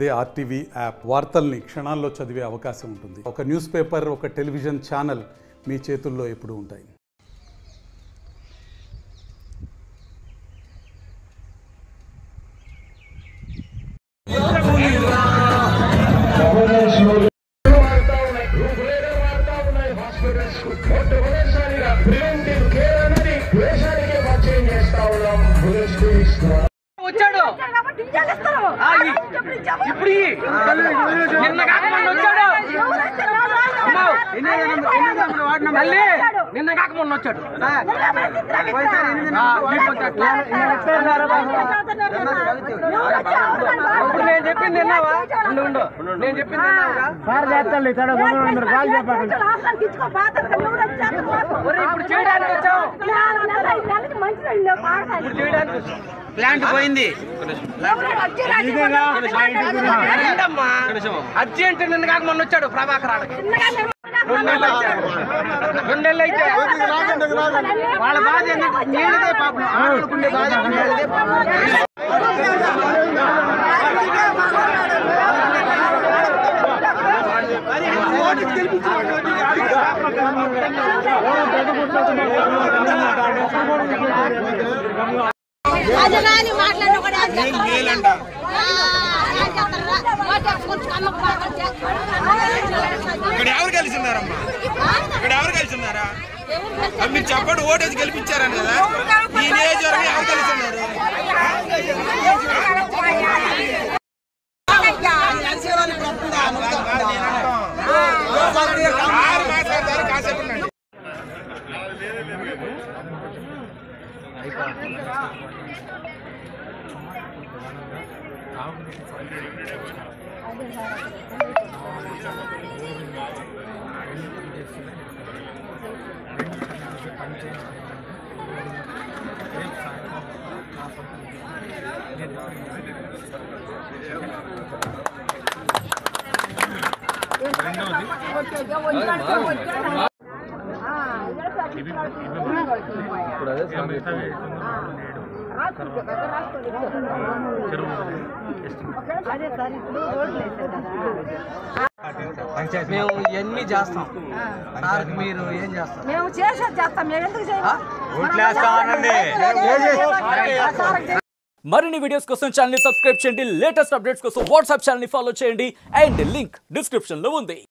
అదే RTV app వార్తల్ని క్షణాల్లో చదివే అవకాశం ఉంటుంది. ఒక న్యూస్ పేపర్, ఒక టెలివిజన్ ఛానల్ మీ చేతుల్లో ఎప్పుడూ ఉంటాయి. నిన్న కాక మొన్న వచ్చాడు. నేను చెప్పింది విన్నావా? నేను చెప్పింది ఇప్పుడు చేయడానికి వచ్చావు. ప్లాంట్ పోయింది. అర్జెంట్ నిన్న కాక మొన్న వచ్చాడు ప్రభాకర్ ఆడకి. 2 నెలలు అయితే వాళ్ళ బాధ నీళ్ళదే పాపం, ఆడుకుండే బాధ నీళ్ళదే పాపం. ఇక్కడ ఎవరు కలిసిన్నారమ్మా? ఇక్కడ ఎవరు కలిసిన్నారా? మీరు చెప్పండి. ఓటేసి గెలిపించారని కదా. ఈ నియోజకవర్గం ఎవరు కలిసిన్నారు? కాసేపు మేము ఎన్ని చేస్తాం. మీరు ఏం చేస్తాం? మేము చేస్తాం. మేము ఎందుకు మరిన్ని వీడియోస్ కోసం ఛానల్ ని సబ్స్క్రైబ్ చేయండి. లేటెస్ట్ అప్డేట్స్ కోసం వాట్సాప్ ఛానల్ ని ఫాలో చేయండి. అండ్ లింక్ డిస్క్రిప్షన్ లో ఉంది.